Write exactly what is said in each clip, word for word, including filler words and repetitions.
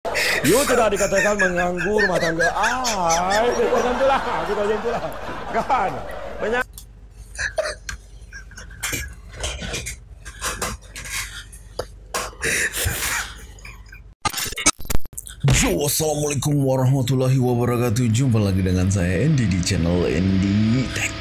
You tidak dikatakan mengganggu rumah tangga. Ah, itu macam itulah. Itu macam itulah. Kan? Banyak. Yo, assalamualaikum warahmatullahi wabarakatuh. Jumpa lagi dengan saya Andy di channel Andy Tech.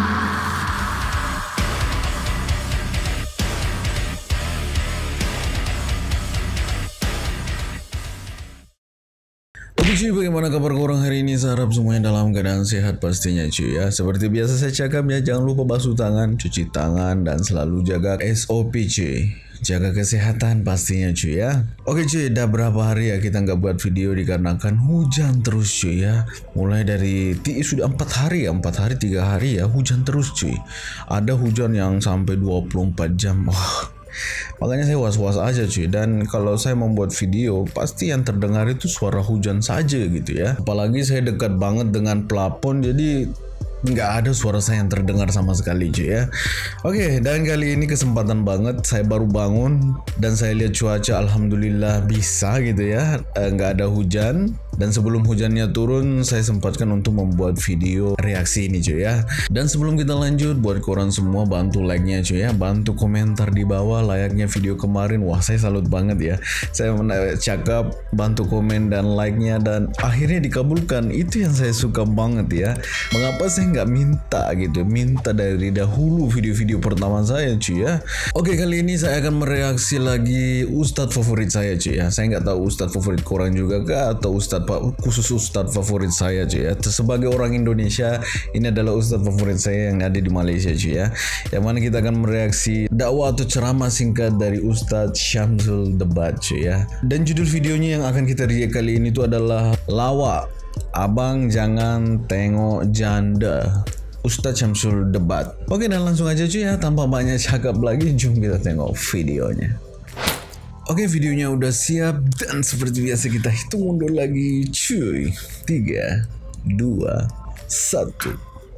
Oke cuy, bagaimana kabar korang hari ini? Saya harap semuanya dalam keadaan sehat pastinya cuy ya. Seperti biasa saya cakap ya, jangan lupa basuh tangan, cuci tangan, dan selalu jaga S O P cuy. Jaga kesehatan pastinya cuy ya. Oke cuy, udah berapa hari ya kita nggak buat video dikarenakan hujan terus cuy ya. Mulai dari sudah empat hari ya, empat hari, tiga hari ya, hujan terus cuy. Ada hujan yang sampai dua puluh empat jam. Wah. Makanya saya was-was aja cuy. Dan kalau saya membuat video, pasti yang terdengar itu suara hujan saja gitu ya. Apalagi saya dekat banget dengan plafon, jadi nggak ada suara saya yang terdengar sama sekali cuy ya. Oke, dan kali ini kesempatan banget, saya baru bangun dan saya lihat cuaca alhamdulillah bisa gitu ya, e, nggak ada hujan. Dan sebelum hujannya turun, saya sempatkan untuk membuat video reaksi ini cuy ya. Dan sebelum kita lanjut, buat korang semua bantu like-nya cuy ya, bantu komentar di bawah layaknya video kemarin. Wah, saya salut banget ya. Saya cakap bantu komen dan like-nya dan akhirnya dikabulkan. Itu yang saya suka banget ya. Mengapa saya nggak minta gitu, minta dari dahulu video-video pertama saya cuy ya. Oke, kali ini saya akan mereaksi lagi ustadz favorit saya cuy ya. Saya nggak tahu ustadz favorit korang juga kah, atau ustadz khusus ustadz favorit saya cuy ya. Sebagai orang Indonesia, ini adalah ustadz favorit saya yang ada di Malaysia cuy ya. Yang mana kita akan mereaksi dakwah atau ceramah singkat dari Ustadz Syamsul Debat cuy ya. Dan judul videonya yang akan kita react kali ini itu adalah Lawak Abang Jangan Tengok Janda, Ustadz Syamsul Debat. Oke, dan langsung aja cuy ya, tanpa banyak cakap lagi, jom kita tengok videonya. Oke, videonya udah siap dan seperti biasa kita hitung mundur lagi cuy. Tiga, dua, satu.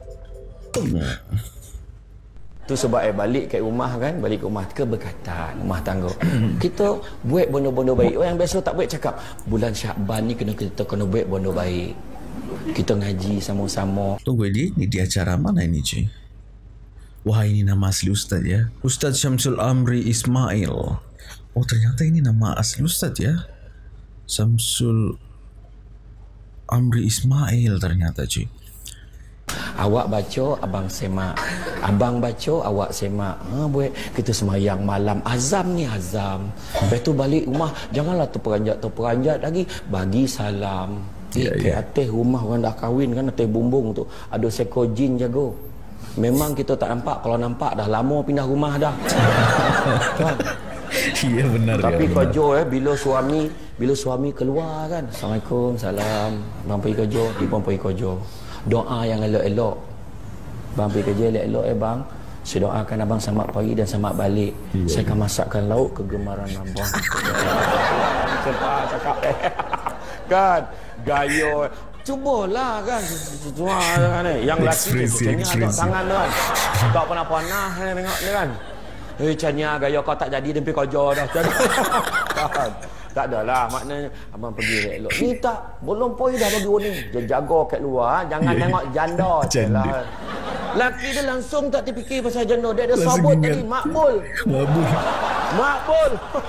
Tu sebab eh balik ke rumah kan, balik ke rumah keberkatan, rumah tangga. Kita buat benda-benda baik. Orang biasa tak buat cakap bulan Syakban ni kena kita kena buat benda baik. Kita ngaji sama-sama. Tunggu ini, ini di acara mana ini cuy? Wah, ini nama asli Ustadz ya. Ustadz Syamsul Amri Ismail. Oh, ternyata ini nama asli Ustadz ya. Syamsul Amri Ismail ternyata cuy. Awak baca, abang semak. Abang baca, awak semak. Ha, buat kita semayang malam. Azam ni azam. Lepas tu balik rumah, janganlah terperanjat-terperanjat lagi. Bagi salam. Ya, eh, ya. Ke atas rumah orang dah kahwin kan, atas bumbung tu ada seekor jin jaga. Memang kita tak nampak. Kalau nampak dah lama pindah rumah dah. Kan? Iya benar. Tapi ya, kerja eh bila suami bila suami keluar kan, Assalamualaikum, salam, bang pergi kerja, dia pun pergi kerja. Doa yang elok-elok. Bang pergi kerja elok-elok eh bang. Saya doakan abang selamat pagi dan selamat balik. Iya. Saya akan masakkan lauk kegemaran abang. Cepat cakap eh. Kan gaya cubalah kan. Cuma kan eh yang lelaki tu ni agak tangan tu kan. Tak pernah panah eh, tengok ni kan. Eh, Chania gaya kau tak jadi demi kerja dah. Tak adalah, maknanya abang pergi elok. Ni tak, belum pun dah bagi warning. Dia jaga kat luar, jangan yeah. Tengok janda. Janda. Laki dia langsung tak terfikir pasal janda. Dia ada sabut tadi, makbul. Makbul. Makbul.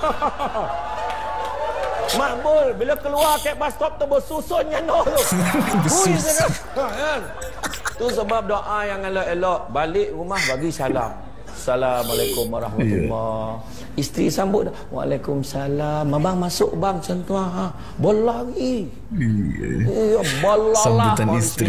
Makbul. Bila keluar kat bus stop tu bersusun janda tu. Hui dia kan. Tu sebab doa yang elok-elok. Balik rumah bagi salam. Assalamualaikum warahmatullahi wabarakatuh. Isteri sambut dah. Waalaikumsalam. Abang masuk bang macam tu ha. Bola lagi. Iya, bola lah. Sambutan isteri.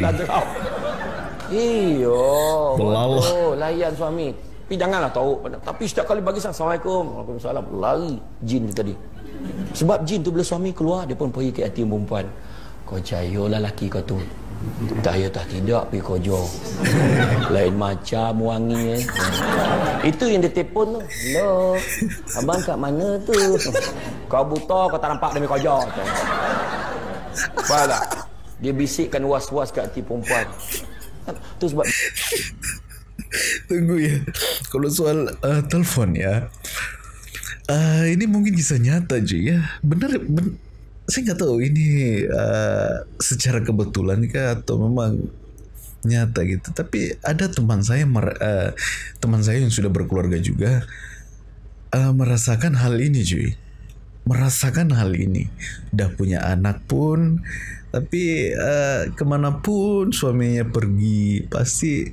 Iya. Bola. Layan suami. Tapi janganlah tahu. Tapi setiap kali bagi Assalamualaikum. Waalaikumsalam. Lari jin tu tadi. Sebab jin tu bila suami keluar, dia pun pergi ke hati perempuan. Kau jayalah laki kau tu. Tak ya tak tidak pergi kerja. Lain macam wangi eh. Itu yang dia telefon tu. Hello. Abang kat mana tu? Kau buta kau tak nampak demi kerja tu. Faham tak? Dia bisikkan was-was kat hati perempuan. Tu sebab tunggu ya. Kalau soal uh, telefon ya. Uh, ini mungkin kisah nyata cuy ya. Bener, ben saya nggak tahu ini uh, secara kebetulan kah atau memang nyata gitu. Tapi ada teman saya, uh, teman saya yang sudah berkeluarga juga uh, merasakan hal ini, cuy. Merasakan hal ini. Udah punya anak pun, tapi uh, kemanapun suaminya pergi pasti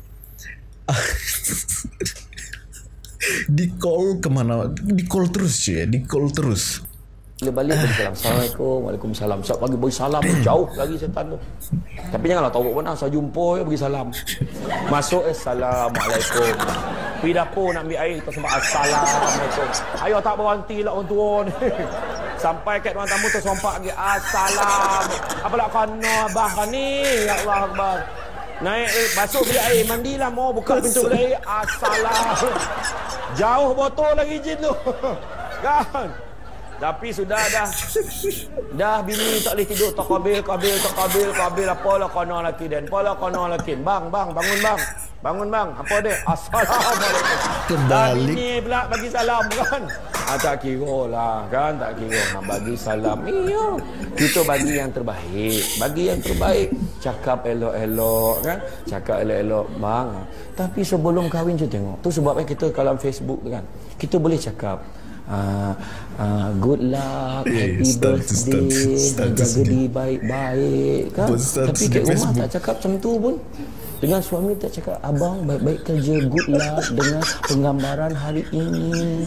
di call kemana, di call terus cuy, di call terus. Bila balik bagi salam. Assalamualaikum. Waalaikumsalam. Siap bagi bagi salam. Jauh lagi setan tu. Tapi janganlah tahu mana. Saya jumpa ya bagi salam. Masuk eh. Assalamualaikum. Pergi dapur nak ambil air. Kita sembah Assalamualaikum. Ayo tak berhenti lah orang tua ni. Sampai kat ruang tamu tersompak lagi. Assalam. Apalah kena abang kan ni. Ya Allah Akbar. Naik eh. Masuk beli air. Mandilah mau buka pintu beli air. Assalam. Jauh botol lagi jin tu. Kan? Tapi sudah dah. Dah bini tak boleh tidur. Tak kabil, kabil, tak kabil, kabil. Apalah kena laki dan. Apalah kena laki. Bang, bang, bangun bang. Bangun bang. Apa dia? Assalamualaikum. Kembali. Bini pula bagi salam kan. Ah, tak kira lah kan. Tak kira. Nak bagi salam. Iya. Kita bagi yang terbaik. Bagi yang terbaik. Cakap elok-elok kan. Cakap elok-elok. Bang. Tapi sebelum kahwin je tengok. Tu sebabnya kita kalau Facebook kan. Kita boleh cakap. Uh, uh, good luck, yeah, happy start, birthday, start, start, jaga start, diri baik-baik kan. Tapi kat rumah tak cakap macam tu pun. Dengan suami tak cakap, abang baik-baik kerja, good luck dengan penggambaran hari ini.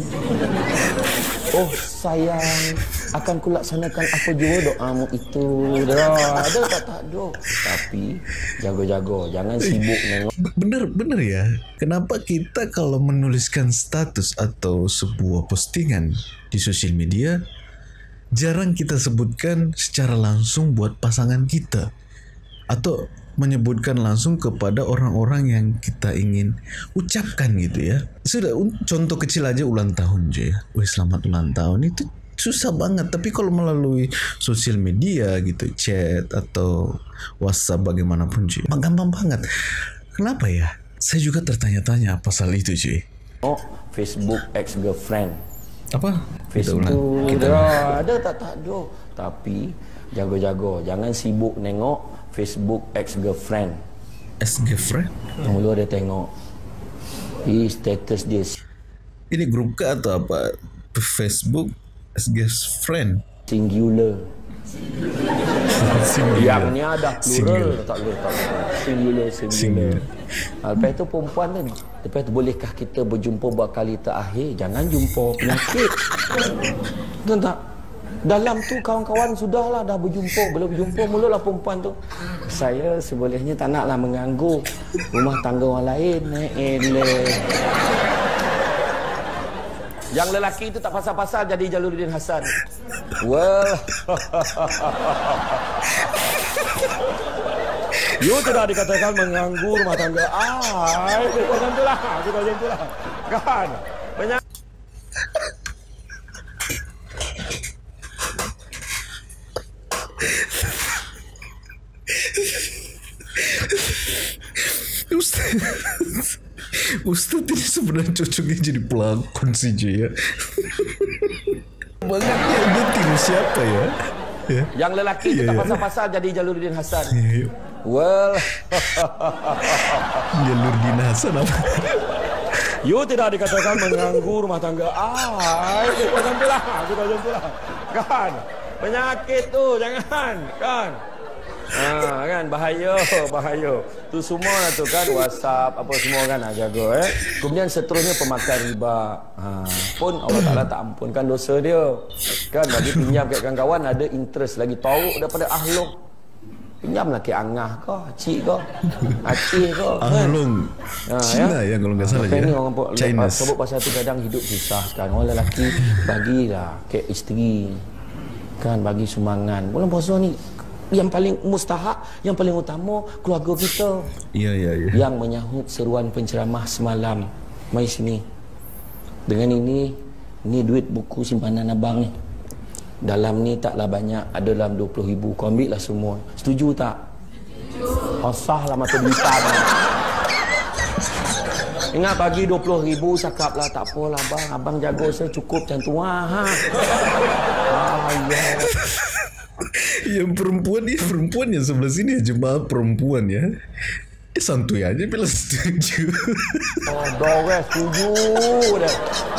Oh sayang, akan kulaksanakan apa jua doamu itu. Dah, ada tak tak ada. Tapi jaga-jaga, jangan sibuk nengok. Bener bener ya. Kenapa kita kalau menuliskan status atau sebuah postingan di sosial media jarang kita sebutkan secara langsung buat pasangan kita atau menyebutkan langsung kepada orang-orang yang kita ingin ucapkan gitu ya. Sudah contoh kecil aja ulang tahun je. Wih selamat ulang tahun itu susah banget. Tapi kalau melalui sosial media gitu, chat atau WhatsApp bagaimanapun cuy, gampang banget. Kenapa ya? Saya juga tertanya-tanya pasal itu cuy. Oh, Facebook ex girlfriend. Apa? Facebook kita dah, ada tak tak ada. Tapi jaga-jaga, jangan sibuk nengok Facebook ex-girlfriend. Ex-girlfriend? Mula dia tengok di status dia. Ini grup ke atau apa? Facebook ex-girlfriend? Singular. Singular. Yang ni ada plural. Singular. Tak boleh, tak boleh. Singular, singular. singular. Lepas tu perempuan tu. Lepas tu bolehkah kita berjumpa buat kali terakhir? Jangan jumpa penyakit. Betul tak? Dalam tu kawan-kawan sudahlah dah berjumpa. Belum berjumpa mulalah perempuan tu. Saya sebolehnya tak naklah mengganggu rumah tangga orang lain. Eh, yang lelaki itu tak pasal-pasal jadi Jaluddin Hasan. Well. You tidak dikatakan mengganggu rumah tangga. Ah, itu macam itulah. Itu macam itulah. Kan? Banyak. Ustaz, Ustaz ini sebenarnya cocoknya jadi pelakon sih ya. Banget ya, dia tiru siapa ya? Ya. Yang lelaki itu tak pasal-pasal jadi Jaluddin Hasan. Ya, well. Jaluddin Hasan apa? You tidak dikatakan mengganggu rumah tangga. Ah, itu macam itulah. Itu macam itulah. Kan? Penyakit tu jangan, kan? Ha, kan bahaya, bahaya. Tu semua lah tu kan WhatsApp apa semua kan nak jaga eh. Kemudian seterusnya pemakan riba. Ha, pun Allah Taala tak ampunkan dosa dia. Kan bagi pinjam kat kawan-kawan ada interest lagi tahu daripada ahlung. Pinjamlah ke angah ke, cik ke, acih ke. Ahlung. Ha, Cina ya, yang kalau enggak salah ya. China. Sebab pasal tu kadang hidup susah sekarang. Orang lelaki bagilah ke isteri. Kan bagi sumbangan. Bulan puasa ni yang paling mustahak, yang paling utama keluarga kita. Iya, iya, iya. Yang menyahut seruan penceramah semalam. Mari sini. Dengan ini, ni duit buku simpanan abang ni. Dalam ni taklah banyak, ada dalam dua puluh ribu. Kau ambil lah semua. Setuju tak? Setuju. Osah lah mata bintang. Ingat bagi dua puluh ribu cakap lah, tak apalah abang. Abang jaga saya cukup macam tu. Ha. Ah, ya. Yang perempuan ni perempuan yang sebelah sini ya, jemaah perempuan ya. Eh santuy aja bila setuju. Oh, dorang setuju dah.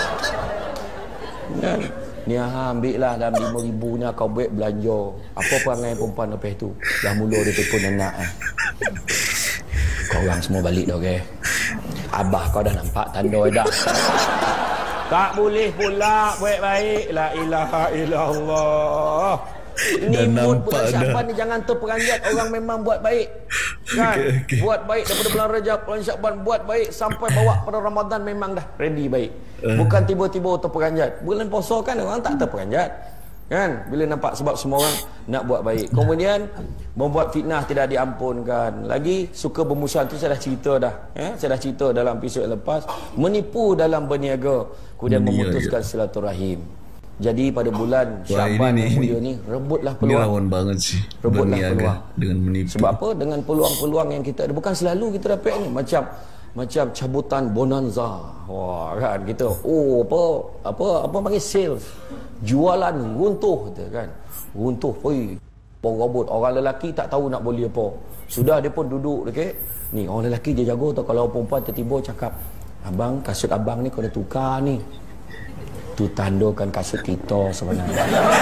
Kan? Ni ha, ambil lah dalam lima ribu ni kau buat belanja. Apa perangai perempuan lepas tu? Dah mula dia telefon anak eh. Kau orang semua balik dah, okey. Abah kau dah nampak tanda dah. Tak boleh pula buat baik. La ilaha illallah. Ini mood bulan Syaban ni jangan terperanjat orang memang buat baik. Kan? Okay, okay. Buat baik daripada bulan Rajab, bulan Syaban buat baik sampai bawa pada Ramadan memang dah ready baik. Uh. Bukan tiba-tiba terperanjat. Bulan puasa kan orang tak terperanjat. Kan? Bila nampak sebab semua orang nak buat baik. Kemudian membuat fitnah tidak diampunkan. Lagi suka bermusuhan tu saya dah cerita dah. Eh? Saya dah cerita dalam episod lepas. Menipu dalam berniaga. Kemudian Meniaga. memutuskan silaturahim. Jadi pada bulan Syaban yang mulia ni rebutlah peluang. Ini rawan banget sih. Rebutlah peluang dengan menipu. Sebab apa? Dengan peluang-peluang yang kita ada. Bukan selalu kita dapat ni. Macam macam cabutan bonanza. Wah kan kita. Oh apa apa apa panggil sales. Jualan runtuh kita kan. Runtuh. Oi. Robot orang lelaki tak tahu nak beli apa. Sudah dia pun duduk dekat. Ni orang lelaki dia jago tau kalau perempuan tiba-tiba cakap, "Abang, kasut abang ni kau dah tukar ni." Tu tandakan kasut kita sebenarnya.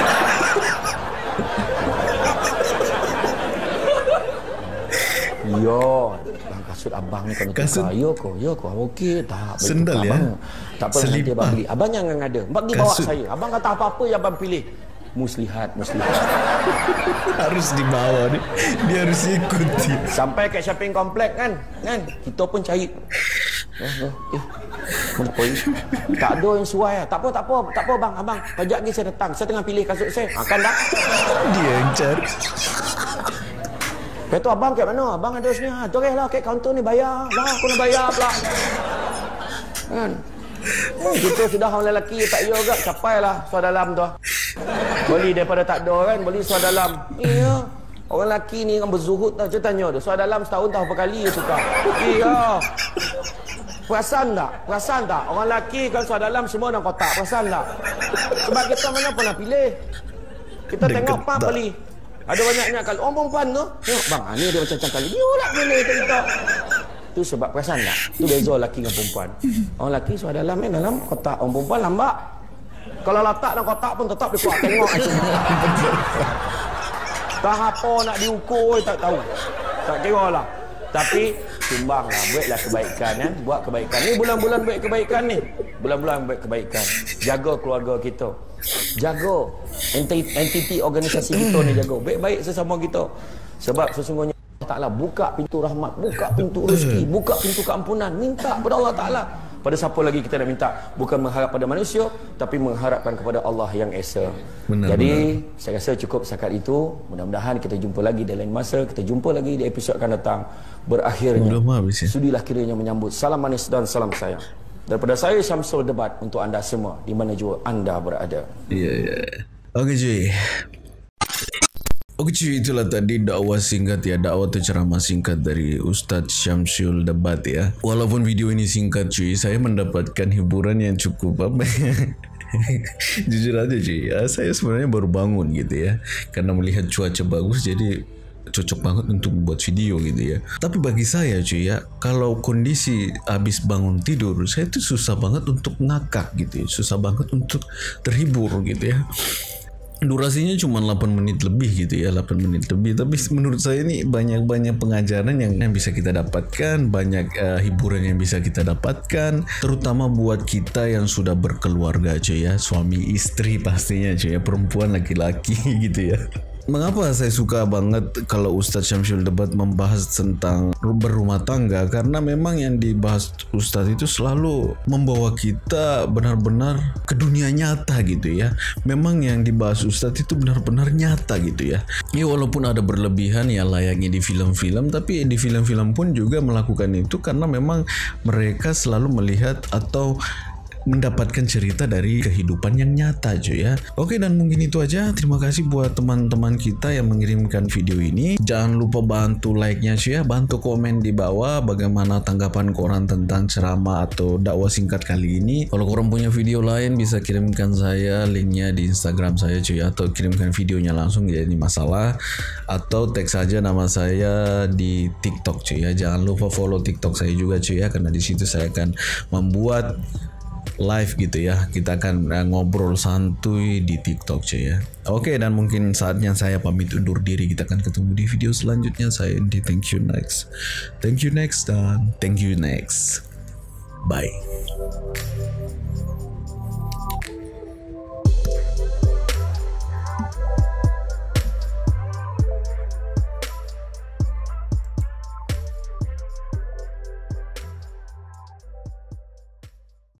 Yo, bang kasut abang ni kena tukar. Yo ko, yo ko. Okey tak. Sendal ya. Abang. Tak apa nanti abang beli. Abang jangan ada. Bagi bawa saya. Abang kata apa-apa yang abang pilih. Muslihat, muslihat. Harus dibawa ni. Dia harus ikuti. Sampai ke shopping komplek kan? Kan? Kita pun cari. Eh, eh. Kenapa ni? Tak ada yang suai lah. Tak apa, tak apa, tak apa bang, abang. Pajak ni saya datang. Saya tengah pilih kasut saya. Akan dah. Dia yang cari. Lepas tu abang kat mana? Abang ada sini. Ha, terus lah kat kaunter ni bayar. Lah, aku nak bayar pula. Kan? Hmm, kita sudah orang lelaki tak ya juga. Capai lah suar dalam tu. Beli daripada tak ada kan. Beli suar dalam. Iya. Orang lelaki ni kan berzuhud tau. Saya tanya dia. Suar dalam setahun tahu berapa kali dia tukar. Iya. Perasan tak? Perasan tak? Orang lelaki kan suar dalam semua dalam kotak. Perasan tak? Sebab kita mana pernah pilih. Kita Dekat tengok pak beli. Ada banyaknya kalau orang perempuan tu. Tengok bang, ni dia macam-macam kali. Ni lah pilih kita. Tu sebab perasan tak? Tu beza lelaki dengan perempuan. Orang lelaki suar dalam ni dalam kotak. Orang perempuan lambat. Kalau letak dalam kotak pun tetap dia kuat tengok. Tak apa nak diukur tak tahu. Tak kira lah. Tapi sumbanglah, buatlah kebaikan kan. Buat kebaikan. Ni bulan-bulan buat kebaikan ni. Bulan-bulan buat kebaikan. Jaga keluarga kita. Jaga entiti organisasi kita ni jaga. Baik-baik sesama kita. Sebab sesungguhnya Allah Ta'ala buka pintu rahmat, buka pintu rezeki, buka pintu keampunan. Minta kepada Allah Ta'ala. Pada siapa lagi kita nak minta? Bukan mengharap pada manusia, tapi mengharapkan kepada Allah yang Esa. Benar, Jadi, benar. saya rasa cukup setakat itu. Mudah-mudahan kita jumpa lagi di lain masa. Kita jumpa lagi di episod akan datang. Berakhirnya, ya. Sudilah kiranya menyambut salam manis dan salam sayang. Daripada saya, Syamsul Debat, untuk anda semua, di mana juga anda berada. Ya, ya. Okey, cuy. Okey cuy, itulah tadi dakwah singkat ya, dakwah atau ceramah singkat dari Ustadz Syamsul Debat ya. Walaupun video ini singkat cuy, saya mendapatkan hiburan yang cukup apa jujur aja cuy ya, saya sebenarnya baru bangun gitu ya, karena melihat cuaca bagus jadi cocok banget untuk membuat video gitu ya. Tapi bagi saya cuy ya, kalau kondisi habis bangun tidur, saya tuh susah banget untuk ngakak gitu ya, susah banget untuk terhibur gitu ya. Durasinya cuma delapan menit lebih gitu ya, delapan menit lebih. Tapi menurut saya ini banyak-banyak pengajaran yang, yang bisa kita dapatkan, banyak uh, hiburan yang bisa kita dapatkan, terutama buat kita yang sudah berkeluarga cuy ya, suami istri pastinya cuy ya, perempuan laki-laki gitu ya. Mengapa saya suka banget kalau Ustadz Syamsul Debat membahas tentang berumah tangga? Karena memang yang dibahas Ustadz itu selalu membawa kita benar-benar ke dunia nyata gitu ya. Memang yang dibahas Ustadz itu benar-benar nyata gitu ya. Ya walaupun ada berlebihan ya layaknya di film-film, tapi di film-film pun juga melakukan itu karena memang mereka selalu melihat atau mendapatkan cerita dari kehidupan yang nyata cuy ya. Oke, dan mungkin itu aja. Terima kasih buat teman-teman kita yang mengirimkan video ini. Jangan lupa bantu like-nya cuy ya, bantu komen di bawah bagaimana tanggapan korang tentang ceramah atau dakwah singkat kali ini. Kalau korang punya video lain bisa kirimkan saya linknya di Instagram saya cuy, atau kirimkan videonya langsung ya, ini masalah, atau tag saja nama saya di TikTok cuy ya. Jangan lupa follow TikTok saya juga cuy ya, karena di situ saya akan membuat live gitu ya. Kita akan ngobrol santuy di TikTok cuy ya. Oke, dan mungkin saatnya saya pamit undur diri. Kita akan ketemu di video selanjutnya. Saya Indi, thank you next. Thank you next dan thank you next. Bye.